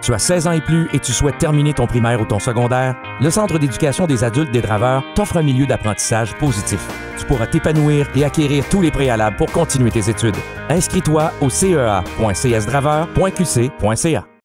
Tu as 16 ans et plus et tu souhaites terminer ton primaire ou ton secondaire? Le Centre d'éducation des adultes des Draveurs t'offre un milieu d'apprentissage positif. Tu pourras t'épanouir et acquérir tous les préalables pour continuer tes études. Inscris-toi au cea.csdraveur.qc.ca.